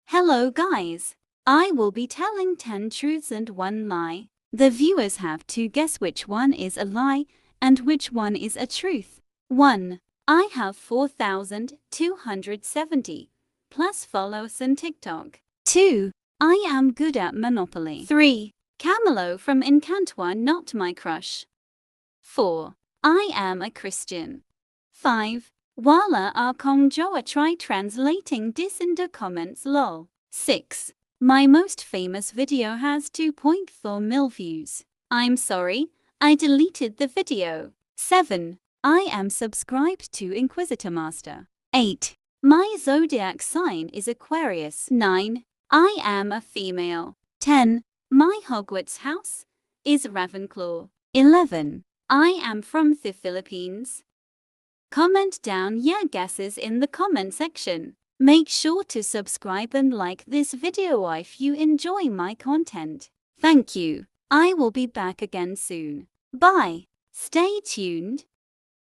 Hello guys! I will be telling 10 truths and 1 lie. The viewers have to guess which one is a lie and which one is a truth. 1. I have 4,270 plus followers on TikTok. 2. I am good at Monopoly. 3. Camilo from Encanto not my crush. 4. I am a Christian. 5. Wala Arkong Joa try translating this in the comments lol. 6. My most famous video has 2.4 mil views. I'm sorry, I deleted the video. 7. I am subscribed to Inquisitor Master. 8. My zodiac sign is Aquarius. 9. I am a female. 10. My Hogwarts house is Ravenclaw. 11. I am from the Philippines. Comment down your guesses in the comment section. Make sure to subscribe and like this video if you enjoy my content. Thank you. I will be back again soon. Bye. Stay tuned.